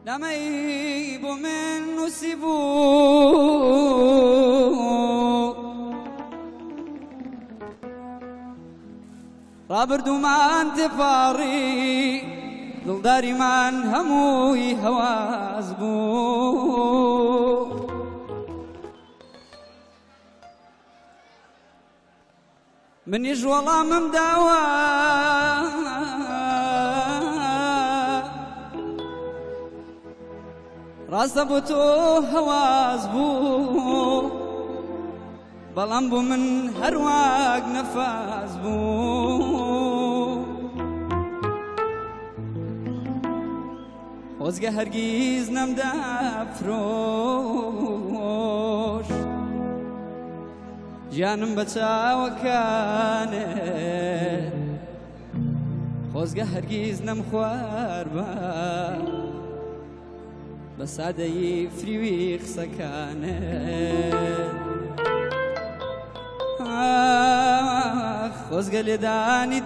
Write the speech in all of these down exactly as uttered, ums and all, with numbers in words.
لما يبو منه سيبو رابردو من تفاري دلداري من هموي هواز بو من يجوالا ممداوا راس بوتو هواز بو بلان بو من هرواق نفاز بو خوزگه هرگیز نمده فروش جانم بچاوکانه خوزگه هرگیز نمخوار با بسادەی فریوی قسەکانە خۆزگە لێدانی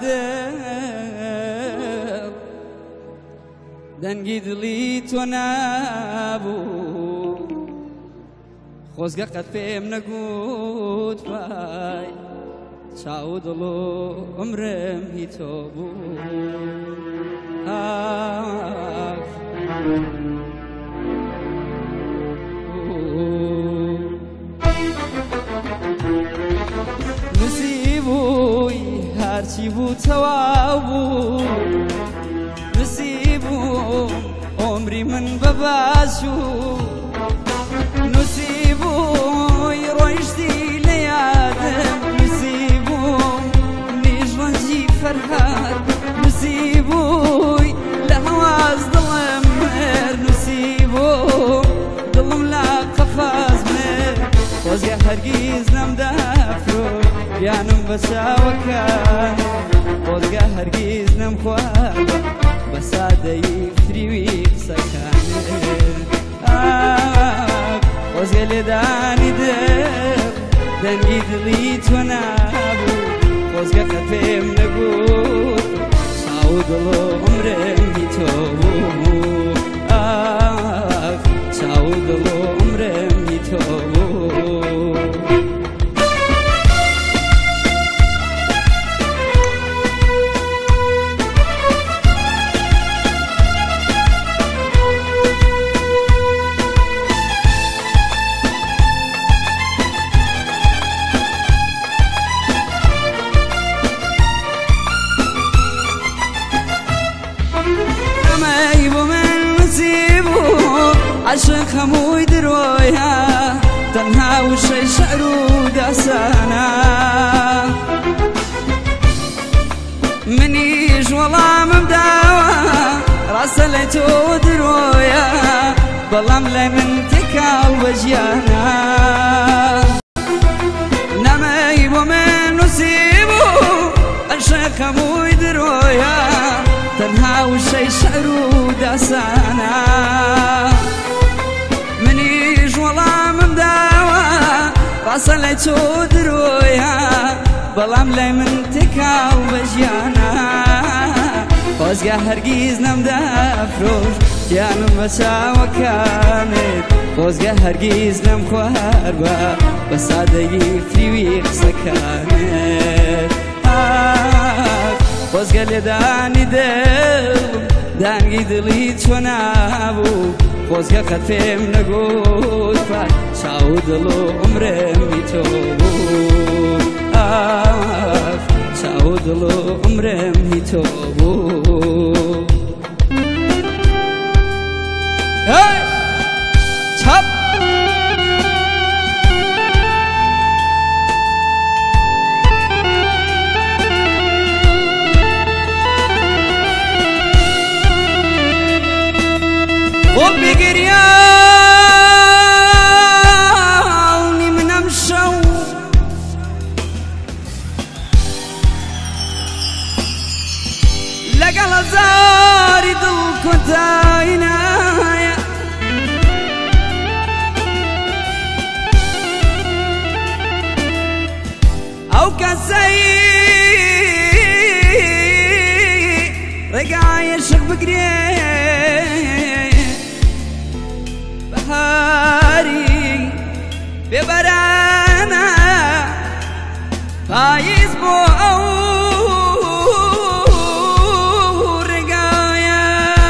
دڵ دەنگی دڵی تۆ نابوو خۆزگە قەت پێم نەگوت وای چاو دڵ و عمرم هی تۆ بوو نسيبوي هارشي بو تواو نسيبو عمري من بباشو نسيبوي رويشتي ليادم نسيبو نيجوانجي فرحات نسيبوي لهواز ظلم مر نسيبو ظلم لا قفاز مر خوزگه هرگیز نمدافرو یانم بچاوکان خوزگه هرگیز نمخوار بسادەی فریوی قسەکانە خوزگە لێدانی دڵ دەنگی دڵی تۆ نابوو خوزگە قەت پێم نەگوت چاو دڵ و عمرم هی تۆ بوو چاو دڵ و عمرم هی تۆ بوو عشق خموي درويها تنها وشي شعرو داسانا منيش والله ممداوا راسلتو درويا بلام لي من تكال وجيانا نما يبو من نسيبو عشق خموي درويا تنها وشي شعرو داسانا راسلتو درويا بلام لي من تكاو بجيانا خوزگه هرگیز نمدافروش یانم بچاوکانت خوزگه هرگیز نمخوار با بسادەی فریوی قسەکانت خوزگه لێدانی دڵ دانگی دڵی تۆ نابوو خوزگە قەت پێم نەگوت پای چاو دڵ و عمرم هی تۆ بوو چاو دڵ و عمرم هی تۆ بوو چاپ خب بگریانی منم شو لقل زاری دل کتاینایا او کسی رقعی شق بگریه بهاری ببرانا پاییز بۆ ئەو ڕێگایە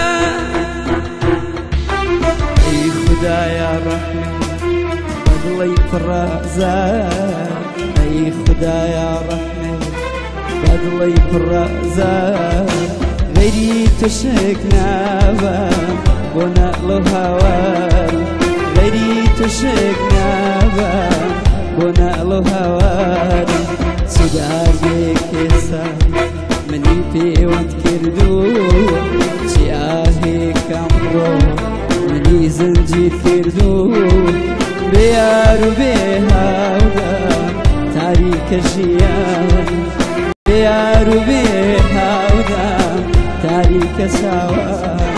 ئەی خودایە ڕەحمت بەدڵی پڕەزار ئەی خودایە ڕەحمت بەدڵی پڕەزار غەیری تۆ شێک نابم بۆ نەقڵ و هاوار غەیری تۆ شێک نابم بۆ نەقڵ و هاوار چدارێک ئێستا منی پەیوەند کردو چی ئاهێکم ڕۆ منی زنجیر کردو بێ یار و بێ هاودار تاریکە ژیان بێ یار و بێ هاودار تاریکە چاوان